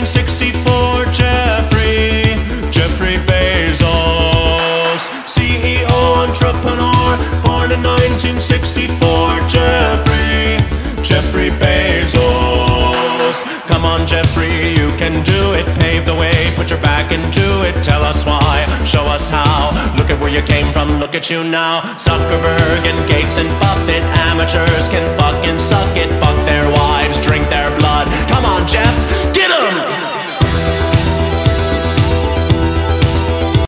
1964, Jeffrey Bezos, CEO, entrepreneur, born in 1964, Jeffrey Bezos. Come on, Jeffrey, you can do it. Pave the way, put your back into it. Tell us why, show us how. Look at where you came from, look at you now. Zuckerberg and Gates and Buffett, amateurs can fucking suck it. Fuck their wives, drink their blood. Come on, Jeff,